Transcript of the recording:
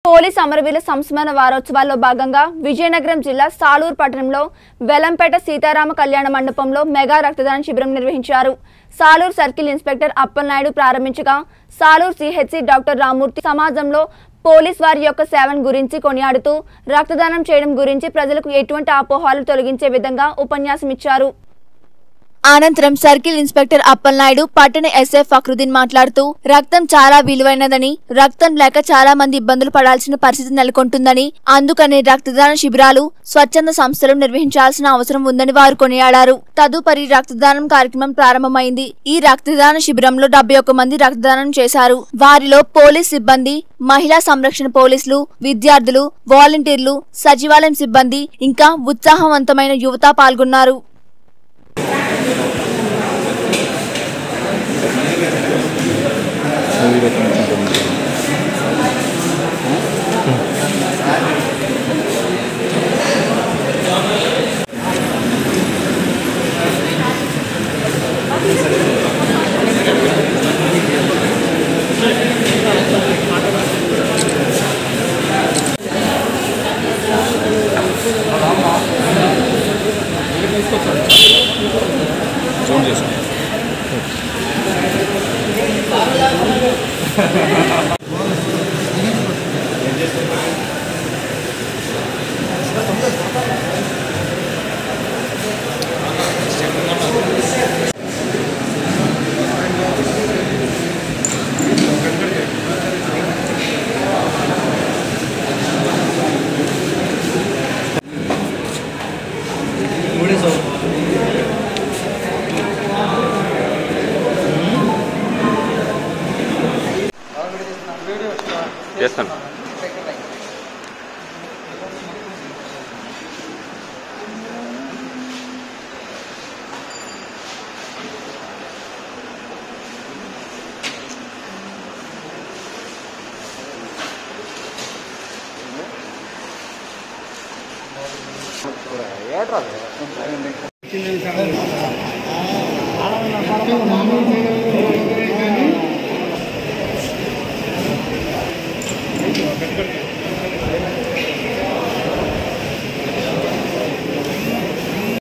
Police అమరవీరుల సంస్మరణ వారోత్సవాల్లో భాగంగా విజయనగరం జిల్లా సాలూరు పట్టణంలో వెలంపేట సీతారామ కళ్యాణ మండపంలో మెగా రక్తదాన శిబిరం నిర్వహించారు. సాలూరు సర్కిల్ ఇన్స్పెక్టర్ అప్పలనాయుడు ప్రారంభించగా సాలూరు సిహెచ్సి డాక్టర్ రామూర్తి సమాజంలో పోలీస్ వారి యొక్క సేవను గురించి కొనియాడుతూ రక్తదానం చేయడం గురించి ప్రజలకు ఎటువంటి అపోహలు తొలగించే విధంగా ఉపన్యాసం ఇచ్చారు. అనంతరం సర్కిల్ ఇన్స్పెక్టర్ అప్పలనాయుడు పట్టణ ఎస్ఐ ఫక్రుద్దీన్ మాట్లాడుతూ రక్తం చాలా విలువైనదని, రక్తం లేక చాలా మంది ఇబ్బందులు పడాల్సిన పరిస్థితి నెలకొంటుందని, అందుకని రక్తదాన శిబిరాలు స్వచ్ఛంద సంస్థలు నిర్వహించాల్సిన అవసరం ఉందని వారు కొనియాడారు. తదుపరి రక్తదానం కార్యక్రమం ప్రారంభమైంది. ఈ రక్తదాన శిబిరంలో 71 మంది రక్తదానం చేశారు. వారిలో పోలీస్ సిబ్బంది, మహిళా సంరక్షణ పోలీసులు, విద్యార్థులు, వాలంటీర్లు, సచివాలయం సిబ్బంది ఇంకా ఉత్సాహవంతమైన యువత పాల్గొన్నారు. చేస్తాను. ఏట్రా